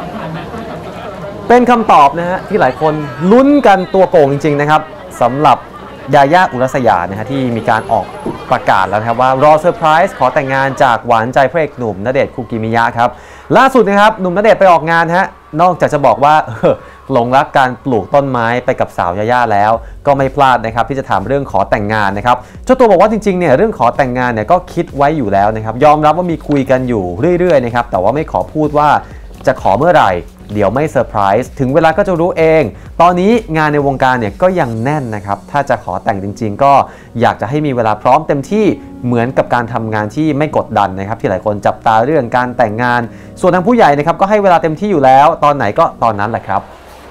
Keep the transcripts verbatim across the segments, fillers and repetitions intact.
เป็นคำตอบนะฮะที่หลายคนลุ้นกันตัวโก่งจริงๆนะครับสำหรับยาย่าอุรัสยานะฮะที่มีการออกประกาศแล้วนะครับว่ารอเซอร์ไพรส์ขอแต่งงานจากหวานใจพระเอกหนุ่มณเดชน์คุกิมิยะครับล่าสุดนะครับหนุ่มณเดชน์ไปออกงานฮะนอกจากจะบอกว่าหลงรักการปลูกต้นไม้ไปกับสาวยาย่าแล้วก็ไม่พลาดนะครับที่จะถามเรื่องขอแต่งงานนะครับเจ้าตัวบอกว่าจริงๆเนี่ยเรื่องขอแต่งงานเนี่ยก็คิดไว้อยู่แล้วนะครับยอมรับว่ามีคุยกันอยู่เรื่อยๆนะครับแต่ว่าไม่ขอพูดว่าจะขอเมื่อไหร่เดี๋ยวไม่เซอร์ไพรส์ถึงเวลาก็จะรู้เองตอนนี้งานในวงการเนี่ยก็ยังแน่นนะครับถ้าจะขอแต่งจริงๆก็อยากจะให้มีเวลาพร้อมเต็มที่เหมือนกับการทำงานที่ไม่กดดันนะครับที่หลายคนจับตาเรื่องการแต่งงานส่วนทางผู้ใหญ่นะครับก็ให้เวลาเต็มที่อยู่แล้วตอนไหนก็ตอนนั้นแหละครับ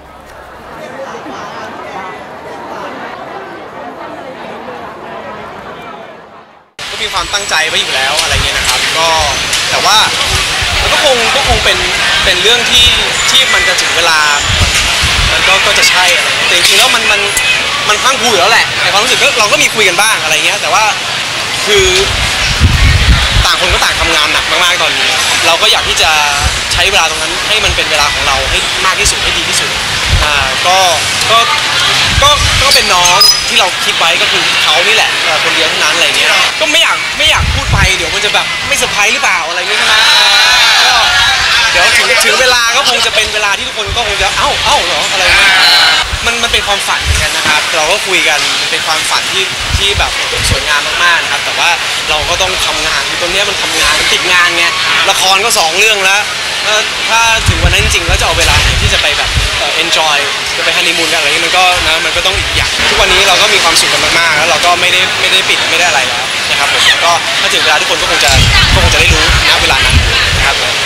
ก็มีความตั้งใจไว้อยู่แล้วอะไรเงี้ยนะครับก็แต่ว่ามันก็คงก็คงเป็นเป็นเรื่องที่ที่มันจะถึงเวลามันก็ก็จะใช่อะไรเงี้ยแต่จริงๆแล้วมันมันมันพังพูอยู่แล้วแหละในความรู้สึกก็เราก็มีคุยกันบ้างอะไรเงี้ยแต่ว่าคือต่างคนก็ต่างทำงานหนักมากๆตอนนี้เราก็อยากที่จะใช้เวลาตรงนั้นให้มันเป็นเวลาของเราให้มากที่สุดให้ดีที่สุดอ่าก็ก็ก็ก็เป็นน้องที่เราคิดไว้ก็คือเขานี่แหละคนเดียวเท่านั้นอะไรเงี้ยก็ไม่อยากไม่อยากพูดไปเดี๋ยวมันจะแบบไม่เซอร์ไพรส์หรือเปล่าอะไรเงี้ยใช่ไหมก็เดี๋ยวถึงถึงเวลาก็คงจะเป็นเวลาที่ทุกคนก็คงจะเอ้าเอ้าเหรออะไรเงี้ยมันมันเป็นความฝันเหมือนกันนะครับเราก็คุยกันเป็นความฝันที่ที่แบบสวยงามมากๆนะครับแต่ว่าเราก็ต้องทำงานคือตอนนี้มันทำงานมันติดงานไงละครก็สองเรื่องแล้วถ้าถึงวันนั้นจริงๆแล้วจะเอาเวลาไหนที่จะไปแบบเอ่อ enjoy จะไปฮันนีมูนกันอะไรมันก็นะมันก็ต้องอีกอย่างทุกวันนี้เราก็มีความสุขกันมากๆแล้วเราก็ไม่ได้ไม่ได้ปิดไม่ได้อะไรแล้วนะครับผมก็ถ้าถึงเวลาทุกคนก็คงจะก็คงจะได้รู้ณเวลานั้นนะครับ